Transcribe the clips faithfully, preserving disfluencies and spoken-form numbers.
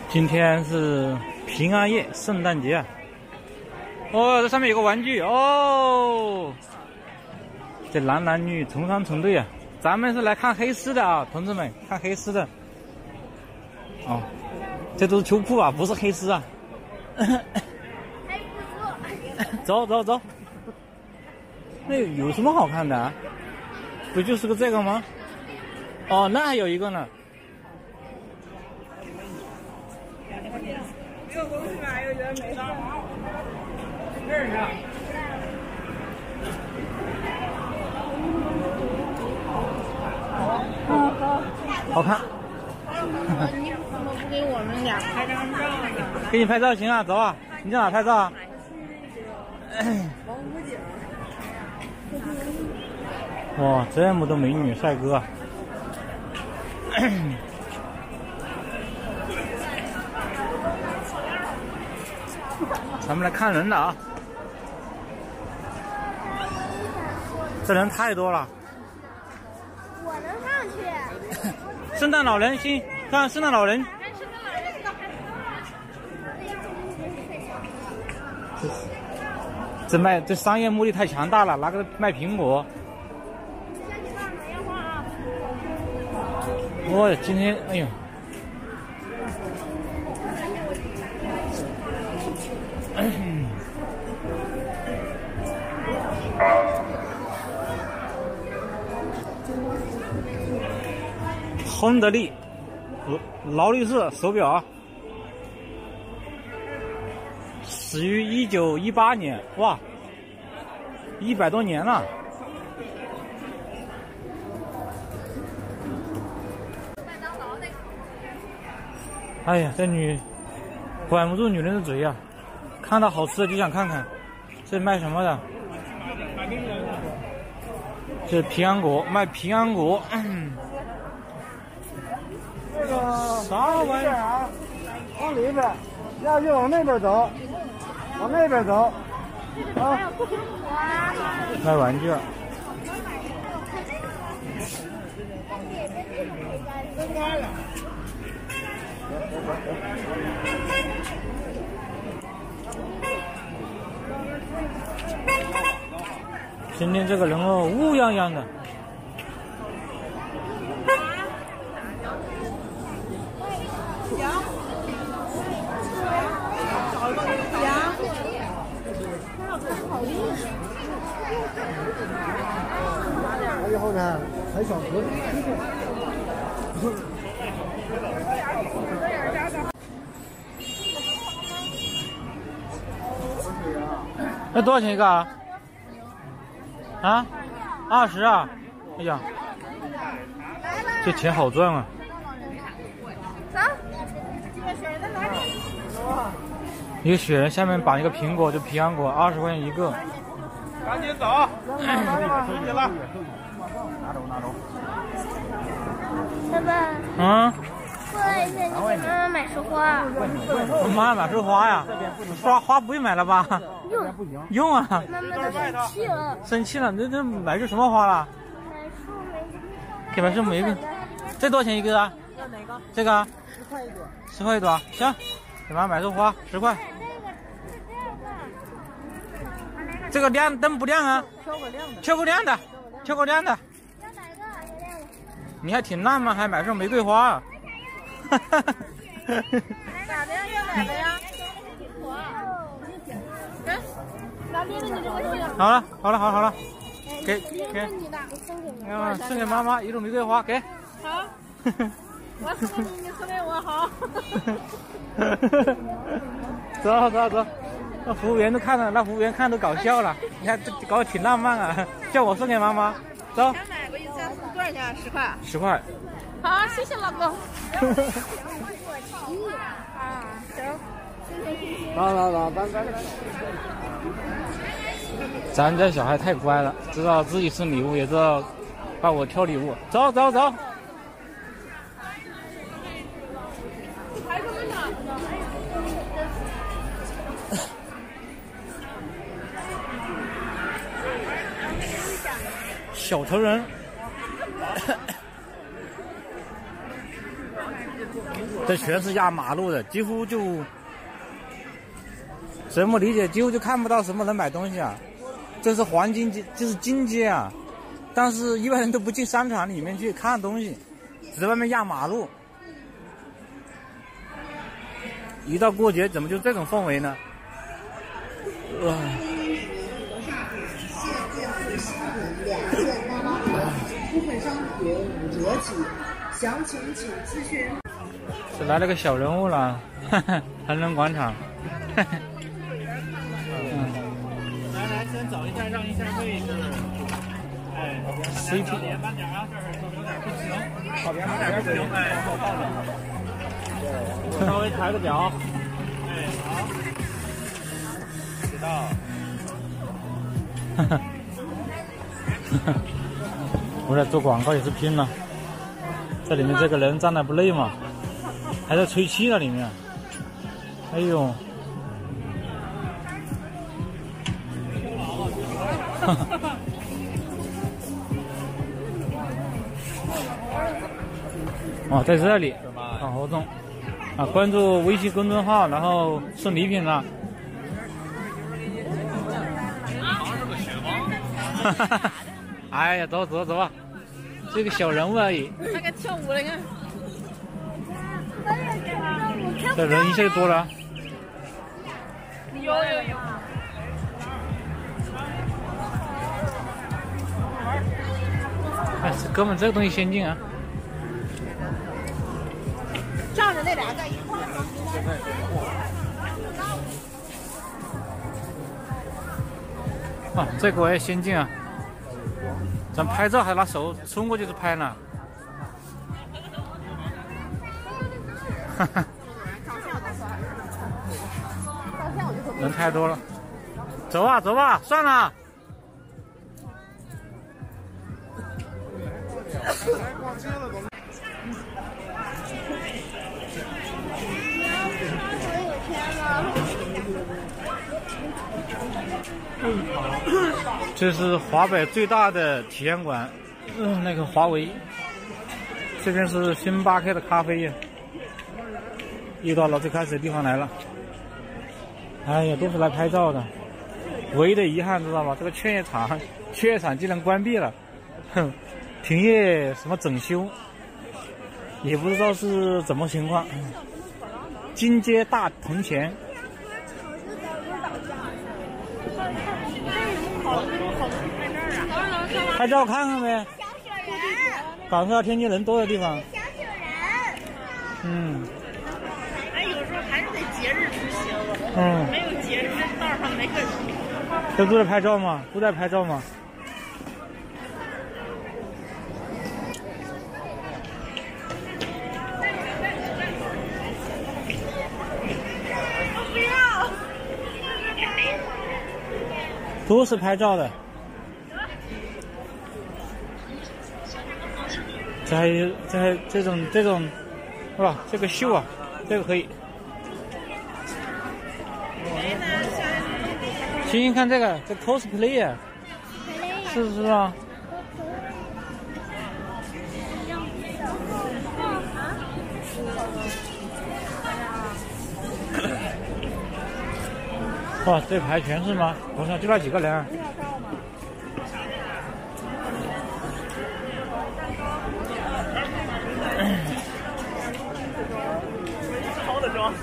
今天是平安夜，圣诞节啊！哦，这上面有个玩具哦。这男男女成双成对啊！咱们是来看黑丝的啊，同志们，看黑丝的。哦，这都是秋裤啊，不是黑丝啊。走走走。那有什么好看的啊？不就是个这个吗？哦，那还有一个呢。这个东西吧，有点没上。这是。好看。 你怎么不给我们俩拍张照呢？ 给你拍照行啊，走啊！你在哪拍照啊？ 王府井。 哇，这么多美女帅哥啊！咱们来看人了啊！这人太多了。 我能上去。 圣诞老人，行，看圣诞老人。这卖这商业目的太强大了，拿个卖苹果。我今天，哎呦。亨得利劳力士手表啊，始于一九一八年，哇，一百多年了。哎呀，这女管不住女人的嘴呀、啊，看到好吃的就想看看。这卖什么的？这是平安果，卖平安果。嗯、 这个啥玩意儿啊？往里边，要就往那边走，往那边走。啊， 卖玩具。今天这个人哦，乌泱泱的。 完以后呢，还小盒子。 那多少钱一个啊？啊，二十啊！哎呀，这钱好赚啊！ 走，这个雪人在哪里？ 一个雪人下面绑一个苹果，就平安果，二十块钱一个。 赶紧走，收起了。拿走拿走。 爸爸。 嗯。 过来一下，你给妈妈买束花。 我妈买束花呀？花花不用买了吧？ 用用啊！ 妈妈都生气了。 生气了？这这买束什么花了？ 买束玫瑰。 给买束玫瑰。这多少钱一个啊？ 要哪个？ 这个啊？ 十块一朵。 十块一朵，行，给妈买束花，十块。这个亮灯不亮啊？ 挑个亮的。 挑个亮的，挑个亮的。 要哪个？有亮的。 你还挺浪漫，还买束玫瑰花啊？哈哈哈。 哪的呀？要哪个呀？哎，哪边的你给我去。 好了，好了，好了，好了，给给， 你的，我送给你。 嗯，送给妈妈一束玫瑰花，给。 好。我送给你，你送给我，好。 走走走，那服务员都看了，那服务员看都搞笑了。你看这搞得挺浪漫啊，叫我送给妈妈。走。 想买个一下多少钱？十块。 十块。 好，谢谢老公。 啊，行，谢谢谢谢。 来来来，咱咱。 咱家小孩太乖了，知道自己送礼物，也知道帮我挑礼物。走走走。小头人。 这全是压马路的，几乎就怎么理解？几乎就看不到什么人买东西啊。这是黄金街，这是金街啊。但是一般人都不进商场里面去看东西，只在外面压马路。一到过节，怎么就这种氛围呢？哇！ 部分商品五折起，详情请咨询。 是来了个小人物了，恒隆广场。嗯， 来来，先走一下，让一下位置。哎 ，C P。 慢点啊，这儿有点不行。靠边，慢点不行，哎，后放着。稍微抬个脚。哎，好。知道。 哈哈。哈哈。我来做广告也是拼了，这里面这个人站的不累嘛，还在吹气呢里面，哎呦，哈哈，哦，在这里搞活动啊，关注微信公众号，然后送礼品了，哈哈哈。哎呀，走走走吧，这个小人物而已。 那个跳舞的看， 这人一下就多了。 有有有。 哎，这哥们，这个东西先进啊！ 仗着那俩在一块儿。 啊，这个我也先进啊！咱拍照还拿手冲过去就拍呢，哈哈，人太多了，走吧走吧，算了。这是华北最大的体验馆，嗯，那个华为。这边是星巴克的咖啡呀，又到了最开始的地方来了。哎呀，都是来拍照的。唯一的遗憾知道吧？这个劝业场，劝业场竟然关闭了，哼，停业什么整修，也不知道是怎么情况。金街大铜钱。拍照看看呗，赶上天津人多的地方。 小雪人。 嗯。 哎，有时候还是得节日出行。 嗯。 没有节日，道上没个人。 这都在拍照吗？都在拍照吗？ 不要。 都是拍照的。这还有这还这种这种，是吧？这个秀啊，这个可以。星星看这个，这 cosplay 啊，是不是啊？哇，这排全是吗？我想就那几个人。 好的装。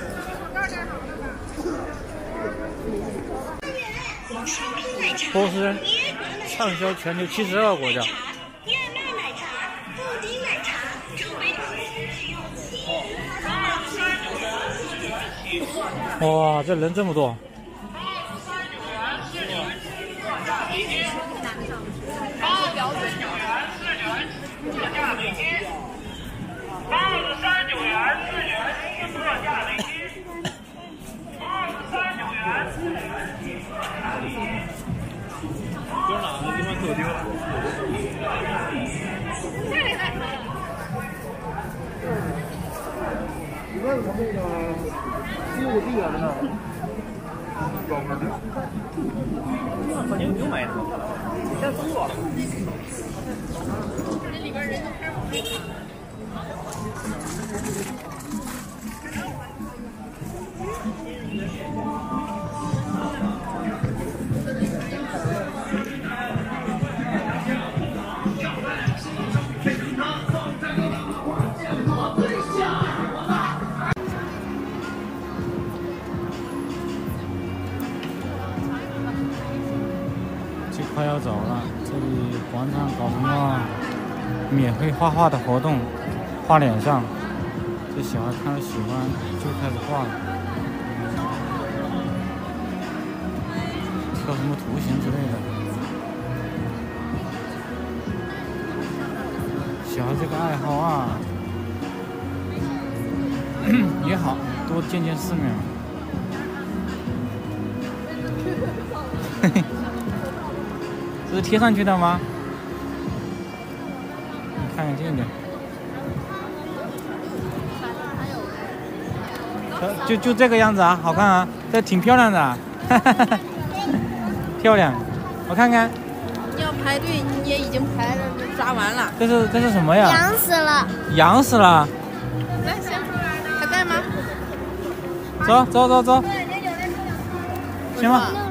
波士畅销全球七十二个国家。 燕麦奶茶、布丁奶茶、皱眉哇，这人这么多！ 二十三九元，四元，特价美金。二十三九元，四元。丢哪个地方给我丢了？ 你问我那个六个地方呢？ 和牛牛买的，你先搜我。 这里边人都开始走了。这里广场搞什么免费画画的活动，画脸上。这小孩看了喜欢，就开始画了，挑什么图形之类的。小孩这个爱好啊，也好多见见世面嘛。嘿嘿，这是贴上去的吗？你看看近点。就就这个样子啊，好看啊，这挺漂亮的、啊，哈哈哈，漂亮，我看看。 你要排队，你也已经排了，抓完了。 这是这是什么呀？ 痒死了。 痒死了。 来，先还在吗？ 走走走走。行吧。